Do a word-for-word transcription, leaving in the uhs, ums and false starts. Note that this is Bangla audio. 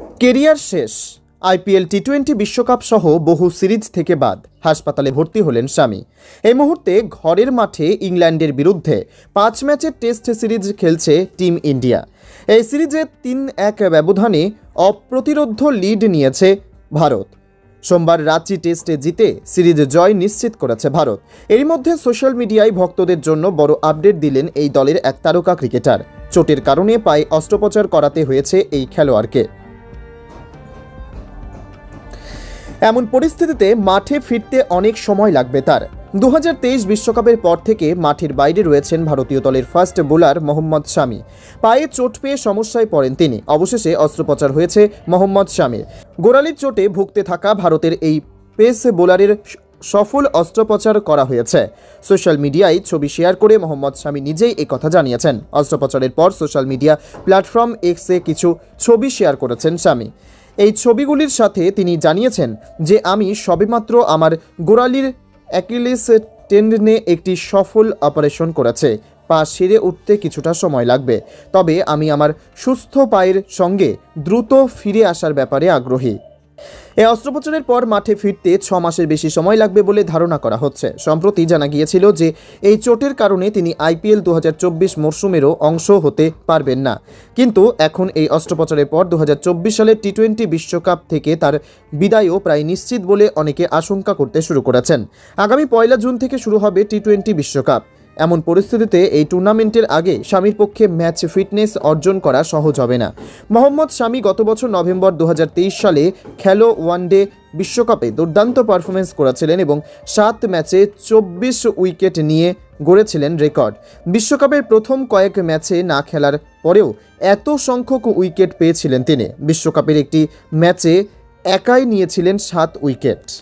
কেরিয়ার শেষ, আইপিএল টি টোয়েন্টি বিশ্বকাপ সহ বহু সিরিজ থেকে বাদ, হাসপাতালে ভর্তি হলেন শামি। এই মুহূর্তে ঘরের মাঠে ইংল্যান্ডের বিরুদ্ধে পাঁচ ম্যাচের টেস্ট সিরিজ খেলছে টিম ইন্ডিয়া। এই সিরিজে তিন এক ব্যবধানে অপ্রতিরোধ্য লিড নিয়েছে ভারত। সোমবার রাঁচি টেস্টে জিতে সিরিজ জয় নিশ্চিত করেছে ভারত। এরই মধ্যে সোশ্যাল মিডিয়ায় ভক্তদের জন্য বড় আপডেট দিলেন এই দলের এক তারকা ক্রিকেটার। চোটের কারণে পায়ে অস্ত্রোপচার করাতে হয়েছে এই খেলোয়াড়কে। এমন পরিস্থিতিতে মাঠে ফিরতে অনেক সময় লাগবে তার। দু হাজার তেইশ বিশ্বকাপের পর থেকে মাঠের বাইরে রয়েছেন ভারতীয় দলের ফাস্ট বোলার মোহাম্মদ শামি। পায়ে চোট পেয়ে সমস্যায় পড়েন তিনি। অবশেষে অস্ত্রোপচার হয়েছে মোহাম্মদ শামির। গোড়ালির চোটে ভুগতে থাকা ভারতের এই পেস বোলারের সফল অস্ত্রোপচার করা হয়েছে। সোশ্যাল মিডিয়ায় ছবি শেয়ার করে মোহাম্মদ শামি নিজেই এই কথা জানিয়েছেন। অস্ত্রোপচারের পর সোশ্যাল মিডিয়া প্ল্যাটফর্ম এক্সে কিছু ছবি শেয়ার করেছেন শামি। এই ছবিগুলির সাথে তিনি জানিয়েছেন যে আমি সবেমাত্র আমার গোড়ালির অ্যাকিলিস টেন্ডনে একটি সফল অপারেশন করেছে। পা সেরে উঠতে কিছুটা সময় লাগবে, তবে আমি আমার সুস্থ পায়ের সঙ্গে দ্রুত ফিরে আসার ব্যাপারে আগ্রহী। এই অস্ত্রোপচারের পর মাঠে ফিরতে ছ মাসের বেশি সময় লাগবে বলে ধারণা করা হচ্ছে। সম্প্রতি জানা গিয়েছিল যে এই চোটের কারণে তিনি আইপিএল দু হাজার চব্বিশ মরশুমেরও অংশ হতে পারবেন না। কিন্তু এখন এই অস্ত্রোপচারের পর দু হাজার চব্বিশ সালের টি টোয়েন্টি বিশ্বকাপ থেকে তার বিদায়ও প্রায় নিশ্চিত বলে অনেকে আশঙ্কা করতে শুরু করেছেন। আগামী পয়লা জুন থেকে শুরু হবে টি টোয়েন্টি বিশ্বকাপ। এমন পরিস্থিতিতে এই টুর্নামেন্টের আগে শামির পক্ষে ম্যাচ ফিটনেস অর্জন করা সহজ হবে না। মোহাম্মদ শামি গত বছর নভেম্বর দু হাজার তেইশ সালে খেলো ওয়ানডে বিশ্বকাপে দুর্দান্ত পারফরমেন্স করেছিলেন এবং সাত ম্যাচে চব্বিশ উইকেট নিয়ে গড়েছিলেন রেকর্ড। বিশ্বকাপের প্রথম কয়েক ম্যাচে না খেলার পরেও এত সংখ্যক উইকেট পেয়েছিলেন তিনি। বিশ্বকাপের একটি ম্যাচে একাই নিয়েছিলেন সাত উইকেট।